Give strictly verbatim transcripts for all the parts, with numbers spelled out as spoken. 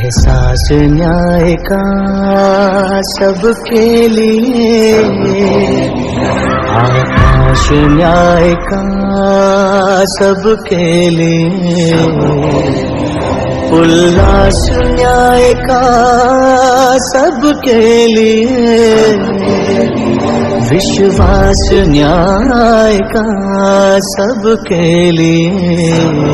एहसास न्याय का सबके लिए, आकाश न्याय का सबके लिए, उल्लास न्याय का सबके लिए, विश्वास न्याय का सबके लिए।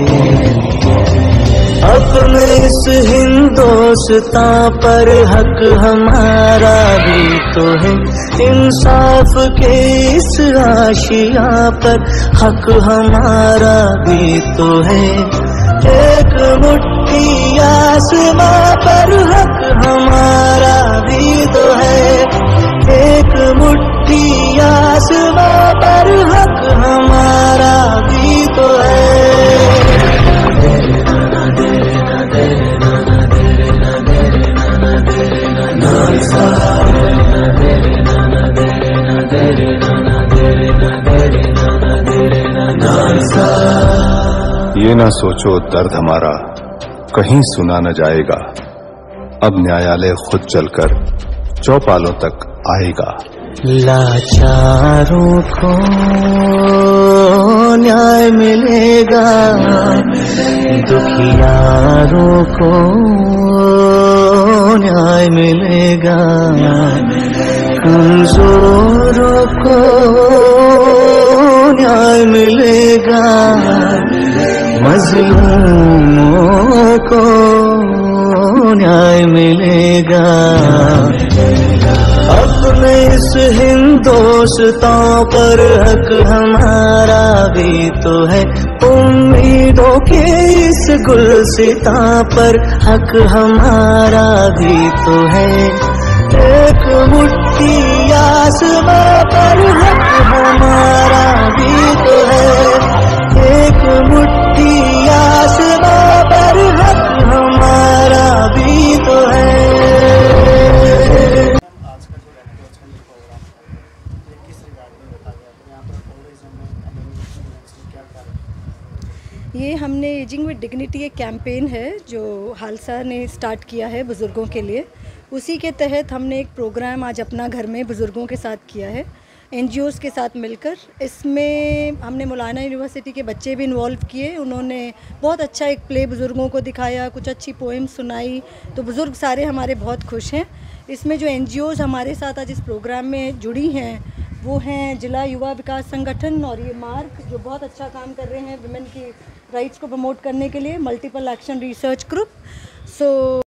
अपने इस हिंदुस्तान पर हक हमारा भी तो है, इंसाफ के इस आशिया पर हक हमारा भी तो है। एक मुट्ठी आसमां पर हक हमारा भी तो है, एक मुट्ठी आसमां पर हक हमारा भी तो है। ये ना सोचो दर्द हमारा कहीं सुना न जाएगा, अब न्यायालय खुद चलकर चौपालों तक आएगा। लाचारों को न्याय मिलेगा, दुखियारों को न्याय मिलेगा, कमजोरों को न्याय मिलेगा, मजलूमों को न्याय मिलेगा। अपने इस हिंदुस्तान पर हक हमारा भी तो है, उम्मीदों के इस गुलसितां पर हक हमारा भी तो है। एक मुट्ठी आसमां पर हक हमारा भी तो है, एक मुट्ठी आसमां पर हक हमारा भी तो है। ये हमने एजिंग विद डिग्निटी एक कैंपेन है जो हालसा ने स्टार्ट किया है बुज़ुर्गों के लिए। उसी के तहत हमने एक प्रोग्राम आज अपना घर में बुज़ुर्गों के साथ किया है, एनजीओज़ के साथ मिलकर। इसमें हमने मौलाना यूनिवर्सिटी के बच्चे भी इन्वॉल्व किए, उन्होंने बहुत अच्छा एक प्ले बुज़ुर्गों को दिखाया, कुछ अच्छी पोएम सुनाई, तो बुज़ुर्ग सारे हमारे बहुत खुश हैं। इसमें जो एनजीओज़ हमारे साथ आज इस प्रोग्राम में जुड़ी हैं वो हैं जिला युवा विकास संगठन और ये मार्ग जो बहुत अच्छा काम कर रहे हैं विमेन की राइट्स को प्रमोट करने के लिए, मल्टीपल एक्शन रिसर्च ग्रुप। सो